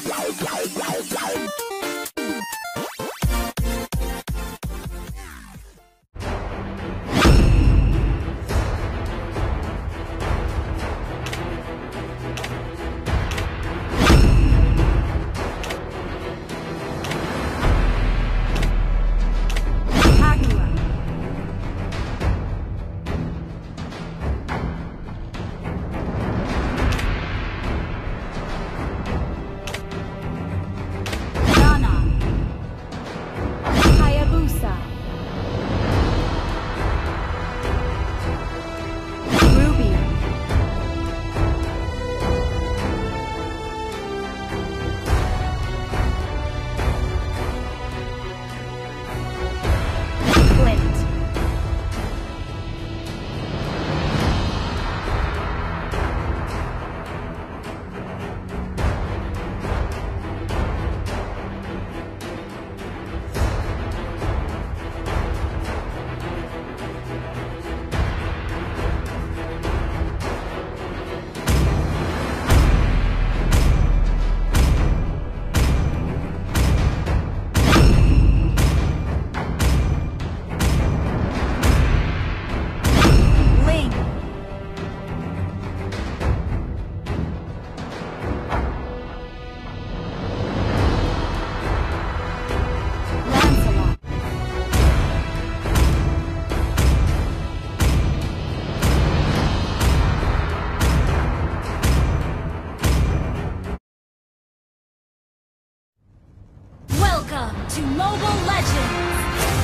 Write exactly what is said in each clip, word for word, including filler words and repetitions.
to Mobile Legends!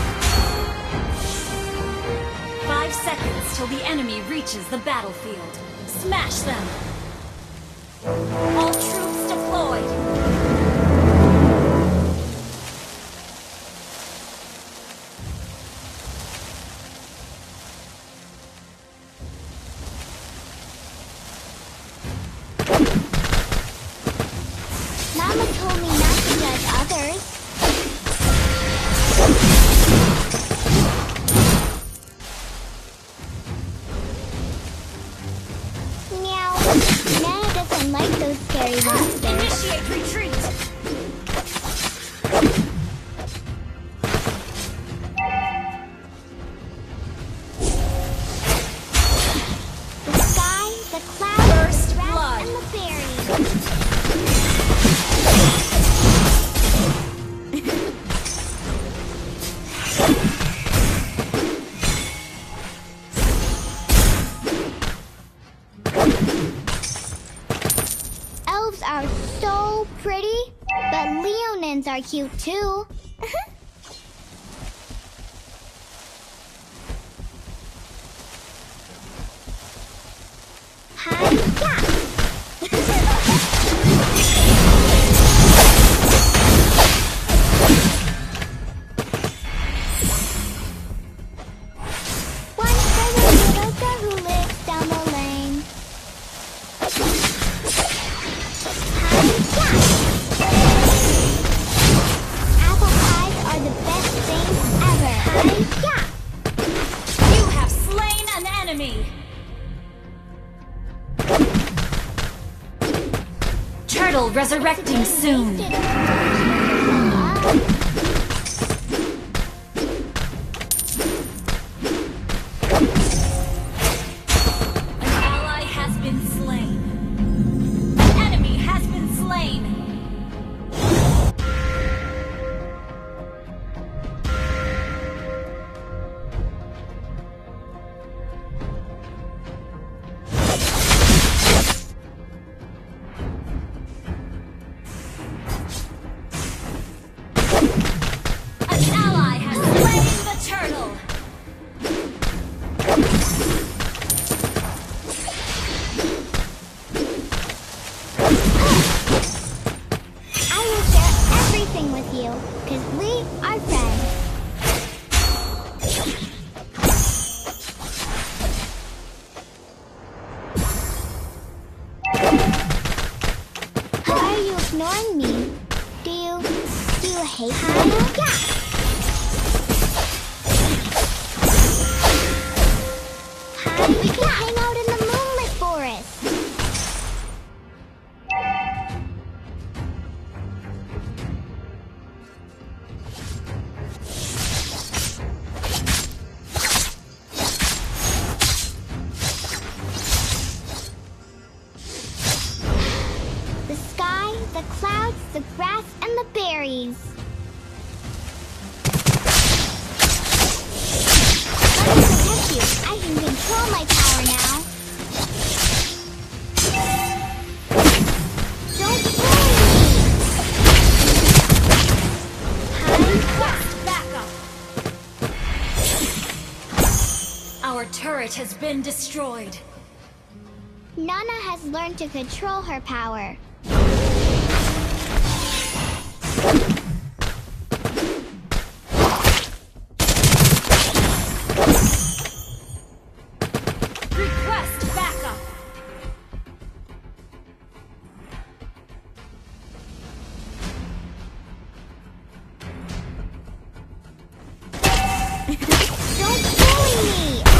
Five seconds till the enemy reaches the battlefield. Smash them! All troops deployed! Mama told me not to judge others. Meow. Nana doesn't like those scary monsters. Initiate retreat! The sky, the clouds, First the rats, blood. and the fairies. Elves are so pretty, but Leonins are cute too. Hi-ya! One for the little girl who lives down the lane. Hi-ya! Apple pies are the best things ever. Hi-ya! You have slain an enemy! Turtle resurrecting soon! An ally has been slain. An enemy has been slain. An ally has slain the turtle. I will share everything with you, because we are friends. Why are you ignoring me? Do you... do you hate me? Yeah! Hi, we can hang out in the moonlit forest. the clouds, the grass, and the berries. Let me protect you. I can control my power now. Don't bully me! Request backup! Our turret has been destroyed. Nana has learned to control her power. Request backup! Don't bully me!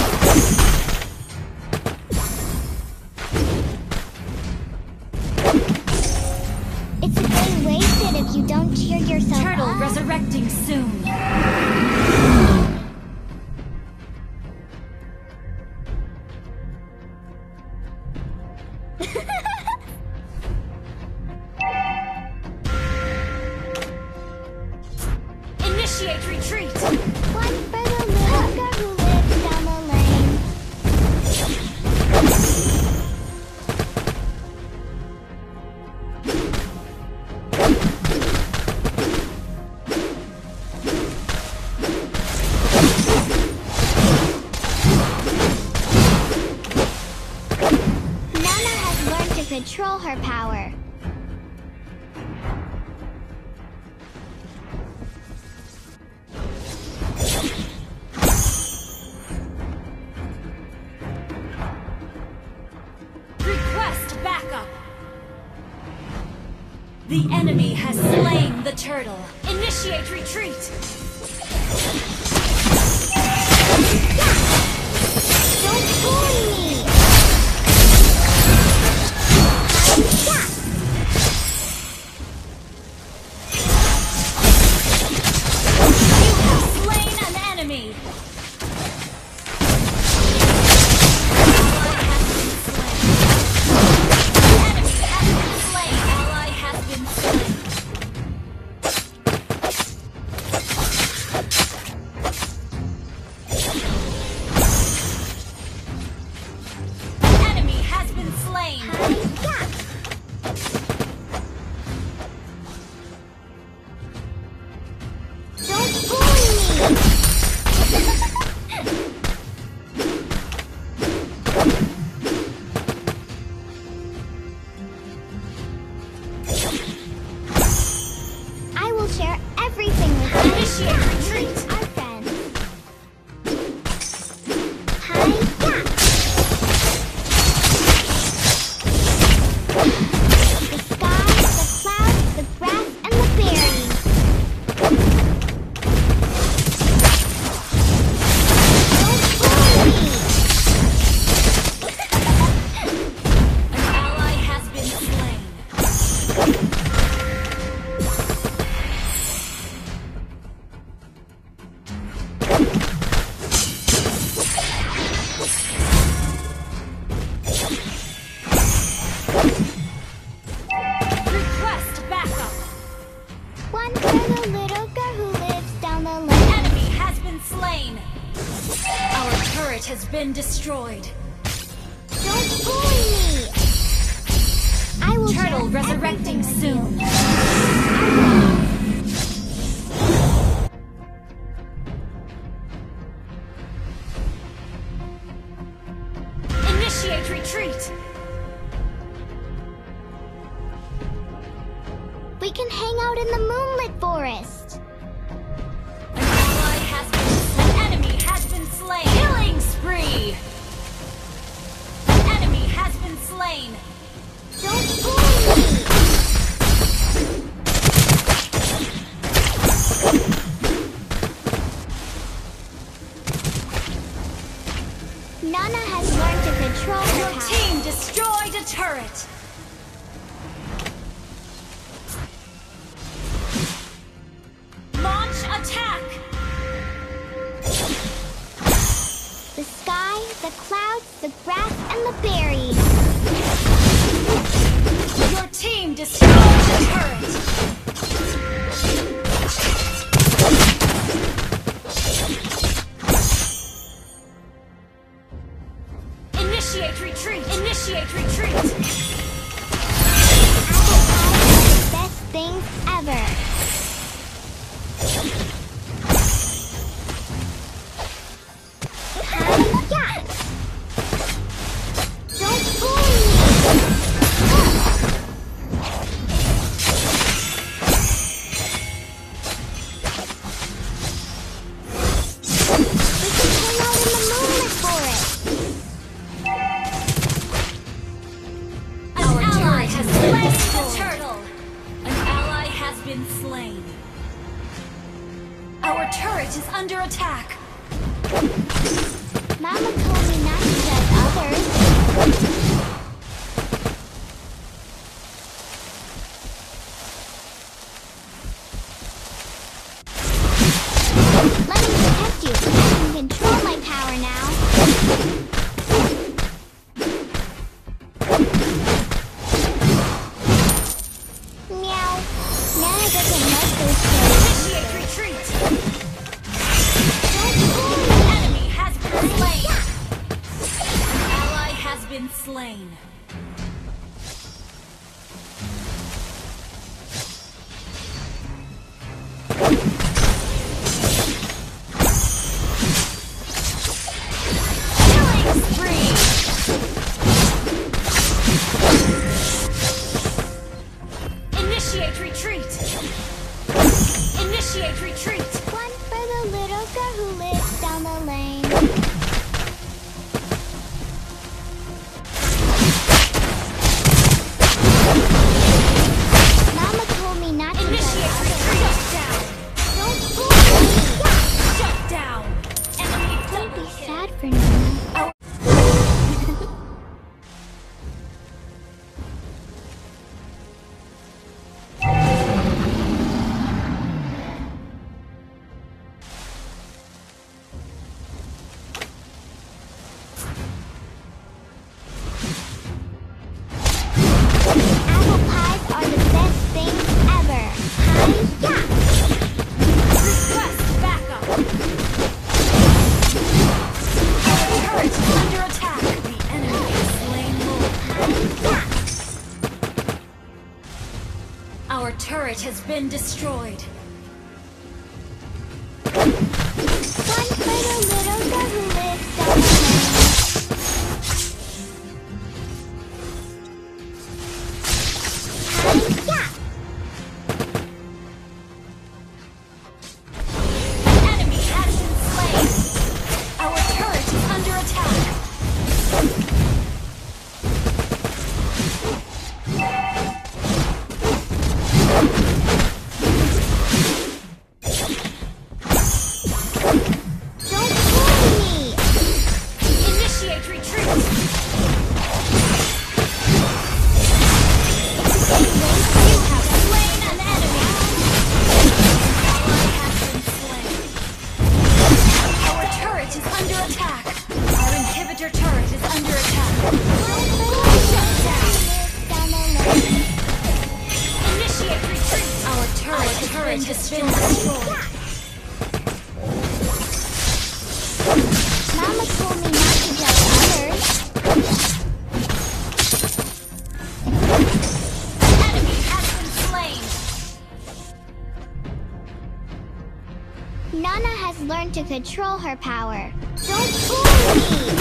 It's a day wasted if you don't cheer yourself Turtle up. resurrecting soon. Initiate retreat! One for the little girl who lives down the lane. Nana has learned to control her power. Request backup! The enemy has slain the turtle. Initiate retreat! Don't bully me! Yeah. You have slain an enemy! Ally has been slain. Enemy has been slain. Ally has been slain. Enemy has been slain. Yeah. Don't bully me! I will share everything with you. Initiate retreat. Our friends. Hi-ya! The sky, the clouds, the grass, and the berries. Don't bully me! An ally has been slain. Request backup! One for the little girl who lives down the lane. Enemy has been slain. Our turret has been destroyed. Don't bully me! I will Turtle share resurrecting everything with soon. you. Initiate retreat. We can hang out in the moonlit forest. An ally has been slain. An enemy has been slain. Killing spree. An enemy has been slain. Don't bully me! Nana has learned to control her Your power. team destroyed a turret. Launch attack. The sky, the clouds, the grass, and the berries. Your team destroyed Initiate retreat! Initiate retreat! Best things ever. Hi-ya! Don't fool me! We can hang out in the moonlit forest. Our ally has slain the turtle! An ally has been slain. Our turret is under attack. Mama told me not to judge others. Let me protect you. I can control my power now. Meow. Nana doesn't like those things. Initiate retreat! Don't fool me. The enemy has been slain. An ally has been slain. Killing spree! Initiate retreat! Initiate retreat! One for the little girl who lives down the lane. Mama told me not to Initiate judge retreat! others. Shut down! Don't fool me. Shut down! Enemy Don't be double kill. sad for Nana. Apple pies are the best things ever. Hi-ya! Request backup! Our turret is under attack! The enemy is slain more. Our turret has been destroyed. One for the little girl who lives down the lane. Hi-ya! The enemy has been slain. Our turret is under attack. Don't fool me. Initiate retreat! You have slain an enemy! Ally has been slain. Our turret is under attack. Our inhibitor turret is under attack. Shut down! Down the lane. Initiate retreat! Our turret has been destroyed. Mama told me not to judge others. Enemy has been slain. Nana has learned to control her power. Don't fool me!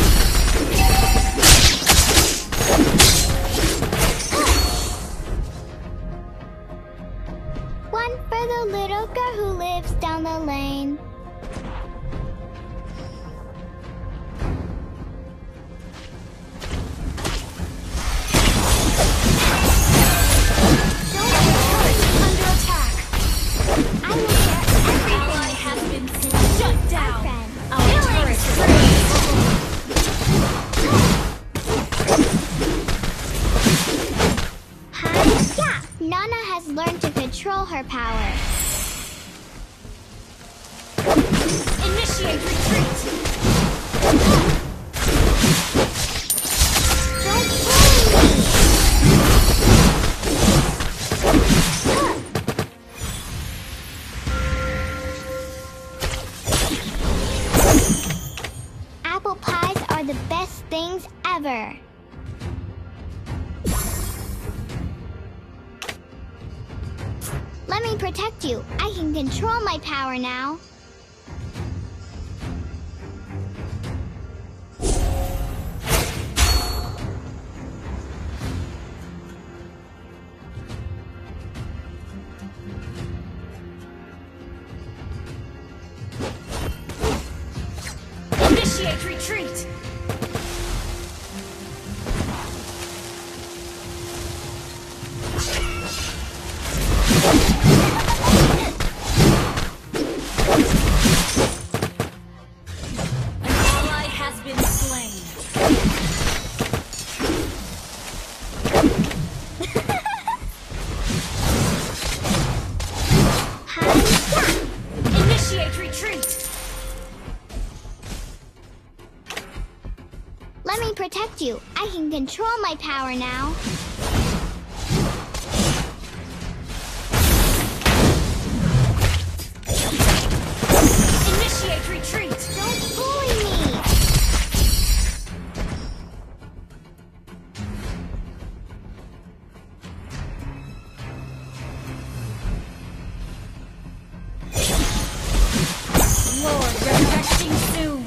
One for the little girl who lives down the lane. Our turret is under attack. I will share everything Ally with has you. been slain. Shut down! friend. Our turret is Hi-ya! Nana has learned to control her power. Initiate retreat! Don't fool me! Let me protect you. I can control my power now. Initiate retreat! Let me protect you. I can control my power now. Initiate retreat! Don't bully me! Lord, refreshing soon!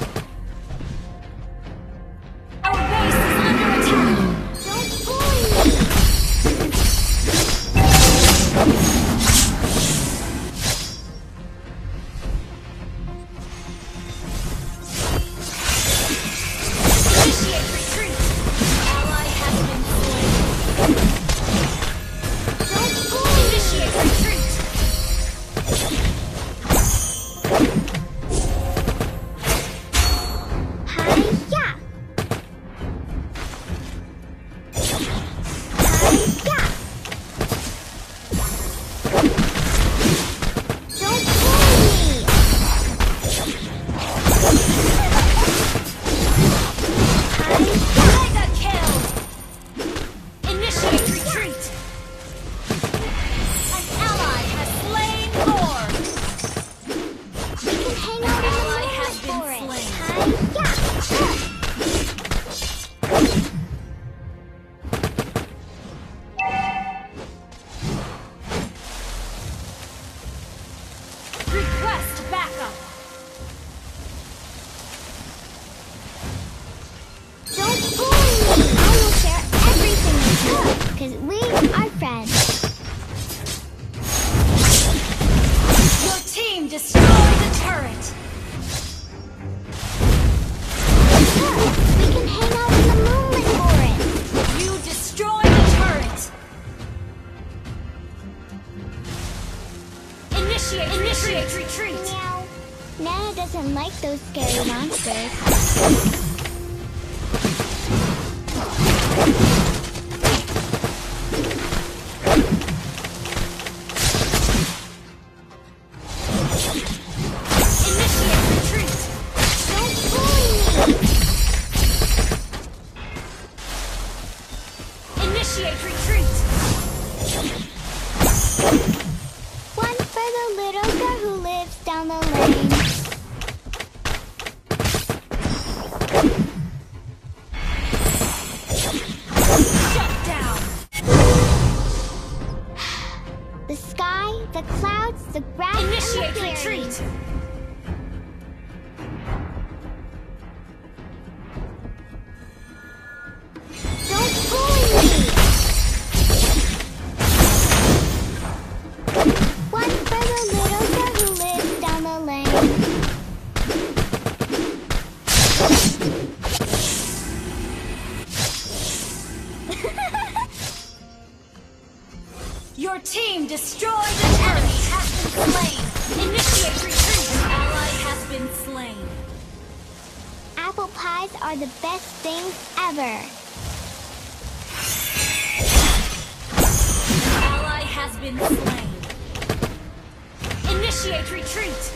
Our base is under attack! Don't bully me! Initiate retreat! Ally has been slain! Don't bully me! Initiate retreat! Hi-ya! Hi-ya! Don't bully me! Hi-ya! Mega kill! Initiate retreat! An ally has slain Lord! We can hang out in Ally the has been forest. slain. Hi-ya! Request backup! Don't bully me! I will share everything with you, because we are friends. Your team destroyed the turret! Look, we can hang out in the moonlit forest. You destroyed the turret! Initiate, initiate retreat! Meow. Nana doesn't like those scary monsters. Initiate retreat! Don't bully me! Initiate retreat! One for the little girl who lives down the lane. Shut down! The sky, the clouds, the grass, Initiate and the prairie. retreat! Don't bully me! One for the little girl who lives down the lane. Your team destroyed the turret! Has been slain! Initiate retreat! An ally has been slain! Apple pies are the best things ever. An ally has been slain! Initiate retreat!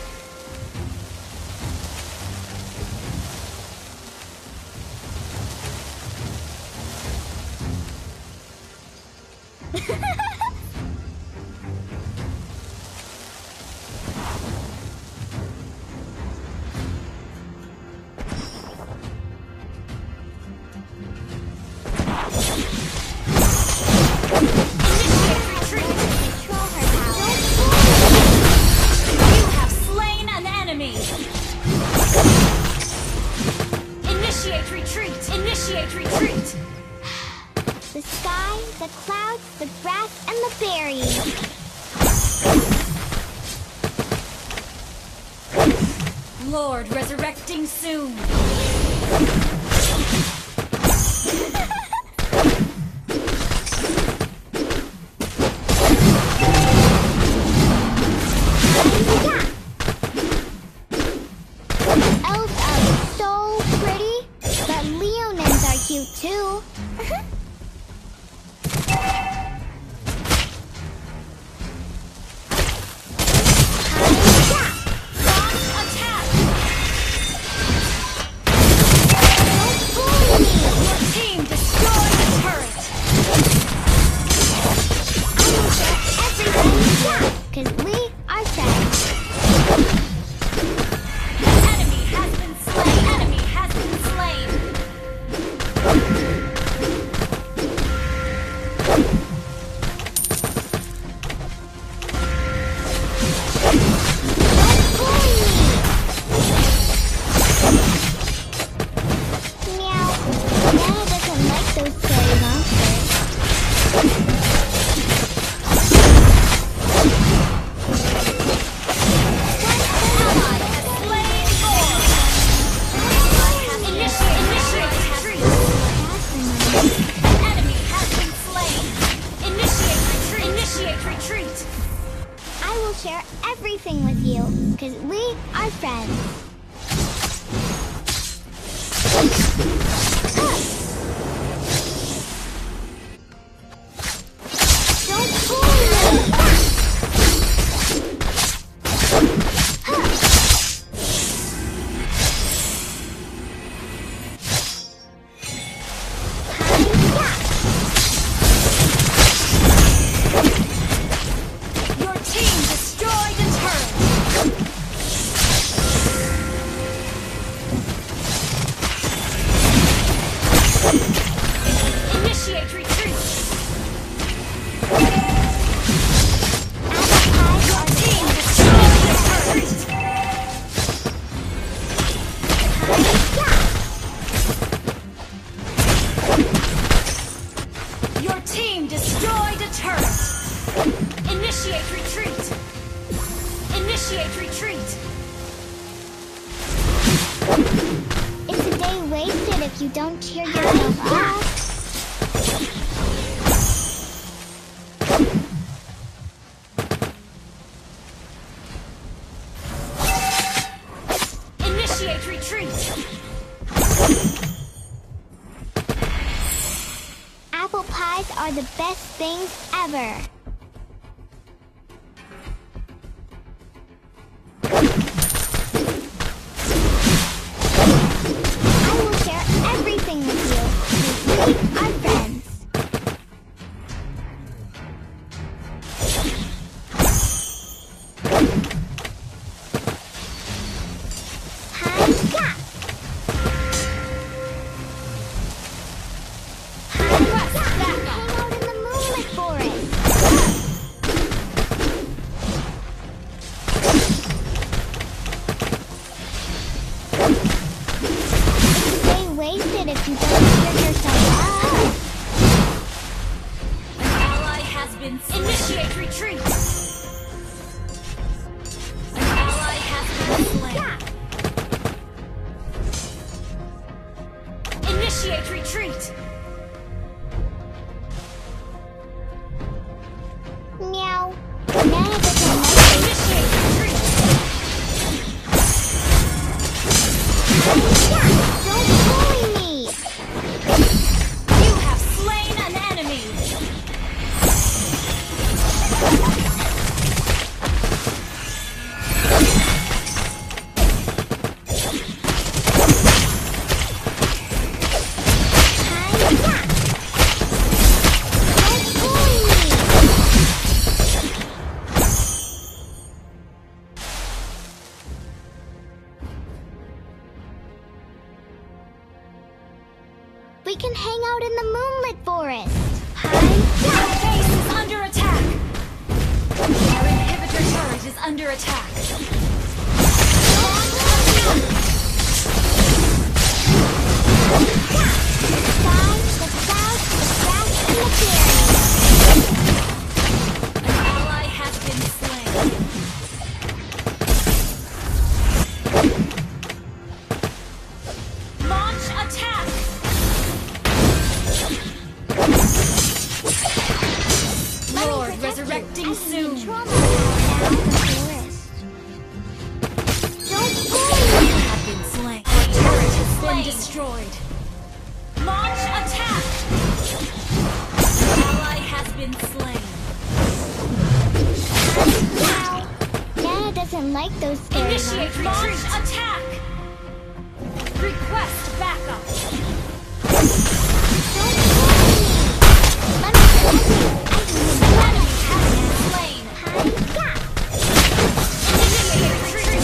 Initiate retreat! Control her power. Lord resurrecting soon. Elves are so pretty, but Leonins are cute too. Cause we are friends. Enemy has been slain. Enemy has been slain. Meow. Nana doesn't like those scary monsters. I will share everything with you, because we are friends. Don't pull me! Your team destroyed a turret. Initiate retreat. Your team destroyed a turret. Your team destroyed a turret. Initiate retreat. Initiate retreat. It's a day wasted if you don't cheer yourself up. Initiate retreat. Apple pies are the best things ever. I will share everything with you, because we are friends. Hi-ya! Hang out in the moonlit forest. It's a day wasted if you don't cheer yourself up. An ally has been initiate retreat. An ally has been slain. Initiate retreat. Meow. Nana doesn't like it. Initiate retreat. Don't bully me. You have slain an enemy. Don't bully me. We can hang out in the moonlit forest. Your base is under attack. Our inhibitor turret is under attack. The sky, the clouds, the grass, and the clearing. An ally has been slain. doesn't like those scary Initiate monsters. launch attack. Request backup. Don't fool me! Let me protect you. I can Enemy has been slain. Hi-ya! Initiate retreat.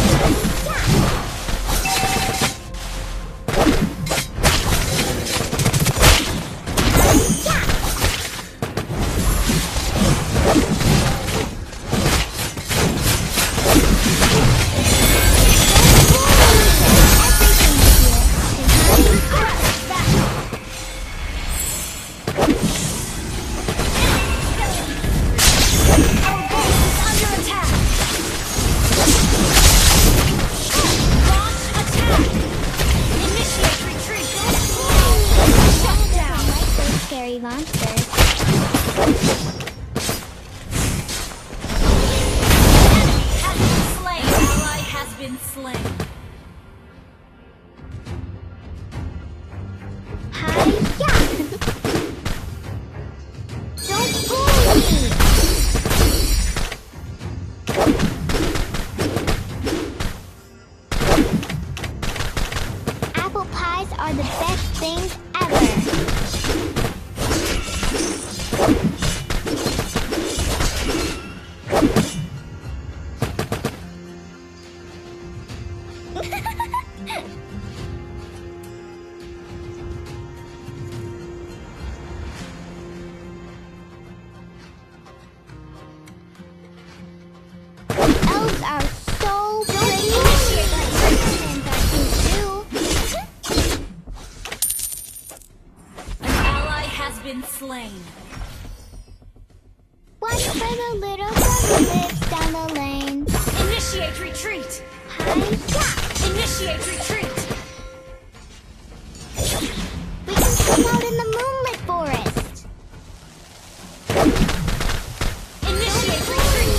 Scary monsters. Slain. Ally has been slain. Hi-ya! Don't fool me! Apple pies are the best things ever. Elves are so pretty. Lions are cute too. An ally has been slain. One for the little girl who lives down the lane. Initiate retreat. Hi-ya! Initiate retreat. We can hang out in the moonlit forest. Initiate retreat.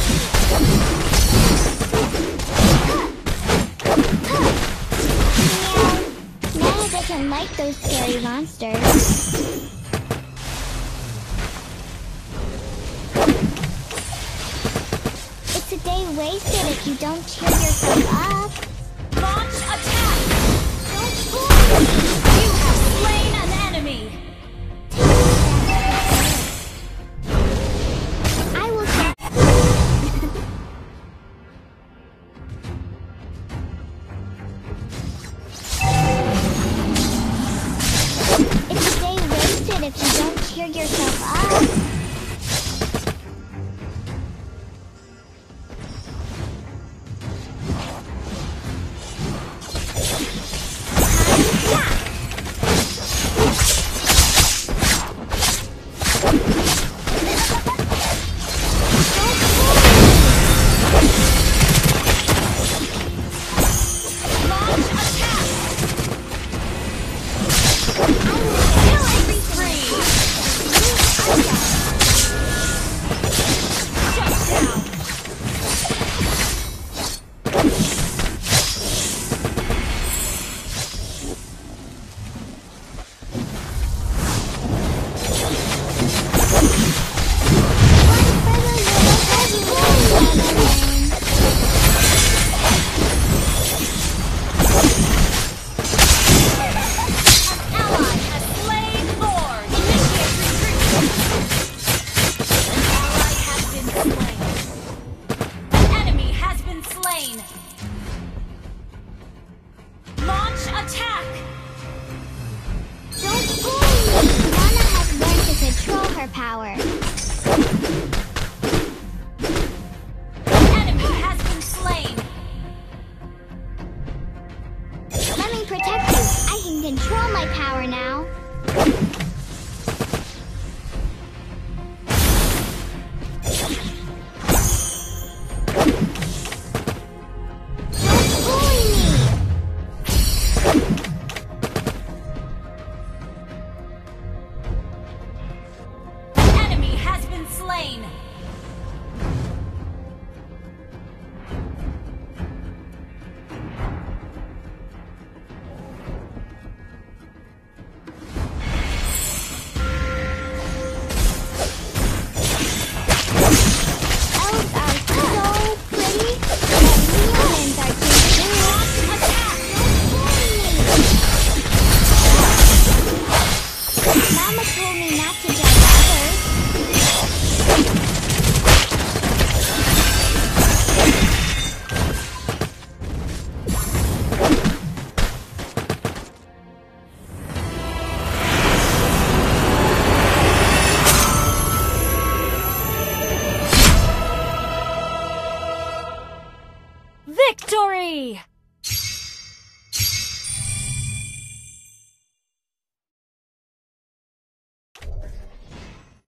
Meow. Nana doesn't like those scary monsters. It's a day wasted if you don't cheer yourself up. Launch attack. Don't fool me. You have slain an enemy. I will get... It's a day wasted if you don't cheer yourself up. Launch attack. Killing Spree. control my power now. Don't bully me! Enemy has been slain. me.